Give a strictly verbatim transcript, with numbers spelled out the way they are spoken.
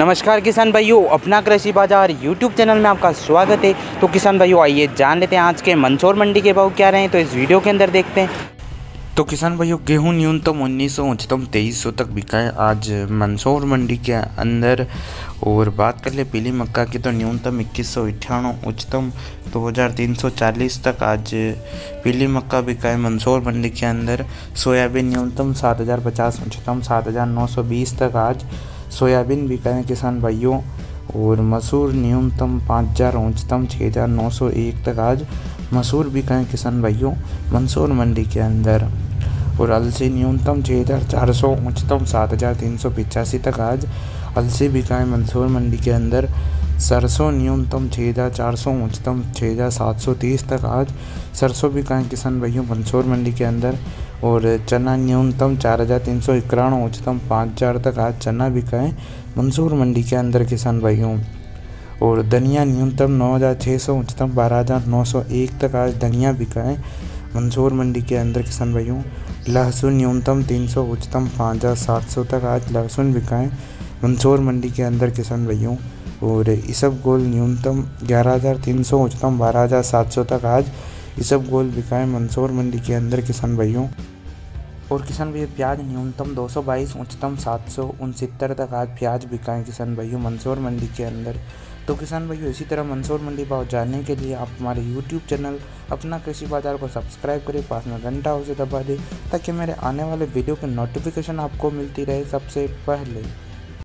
नमस्कार किसान भाइयों, अपना कृषि बाजार यूट्यूब चैनल में आपका स्वागत है। तो किसान भाइयों आइए जान लेते हैं आज के मंदसौर मंडी के भाव क्या रहे हैं, तो इस वीडियो के अंदर देखते हैं। तो किसान भाइयों गेहूं न्यूनतम उन्नीस सौ उच्चतम तेईस सौ तक बिका है आज मंदसौर मंडी के अंदर। और बात कर ले पीली मक्का की तो न्यूनतम इक्कीस सौ अट्ठानवे उच्चतम दो हज़ार तीन सौ चालीस तक आज पीली मक्का बिका है मंदसौर मंडी के अंदर। सोयाबीन न्यूनतम सात हज़ार पचास उच्चतम सात हज़ार नौ सौ बीस तक आज सोयाबीन बिका है किसान भाइयों। और मसूर न्यूनतम पाँच हज़ार उच्चतम छः हज़ार नौ सौ एक तक आज मसूर बिका है किसान भाइयों मंदसौर मंडी के अंदर। और अलसी न्यूनतम छः हज़ार चार सौ उच्चतम सात हज़ार तीन सौ पिचासी तक आज अलसी बिका है मंदसौर मंडी के अंदर। सरसों न्यूनतम छः हज़ार चार सौ उच्चतम छः हज़ार सात सौ तीस तक आज सरसों बिका है किसान भाइयों मंदसौर मंडी के अंदर। और चना न्यूनतम चार हज़ार तीन सौ इक्यानवे उच्चतम पाँच हज़ार तक आज चना बिका है मंदसौर मंडी के अंदर किसान भाइयों। और धनिया न्यूनतम नौ हज़ार छः सौ उच्चतम बारह हज़ार नौ सौ एक तक आज धनिया बिका है मंदसौर मंडी के अंदर किसान भाइयों। लहसुन न्यूनतम तीन सौ उच्चतम पाँच हज़ार सात सौ तक आज लहसुन बिका है मंदसौर मंडी के अंदर किसान भाइयों। और इसबगोल न्यूनतम ग्यारह हज़ार तीन सौ उच्चतम बारह हज़ार सात सौ तक आज इसबगोल बिका है मंदसौर मंडी के अंदर किसान भाइयों। और किसान भैया प्याज न्यूनतम दो सौ बाईस उच्चतम सात सौ उनसत्तर तक आज प्याज बिका है किसान भाइयों मंदसौर मंडी के अंदर। तो किसान भाइयों इसी तरह मंदसौर मंडी भाव जानने के लिए आप हमारे यूट्यूब चैनल अपना कृषि बाजार को सब्सक्राइब करें, पास में घंटा उसे दबा दें ताकि मेरे आने वाले वीडियो की नोटिफिकेशन आपको मिलती रहे सबसे पहले।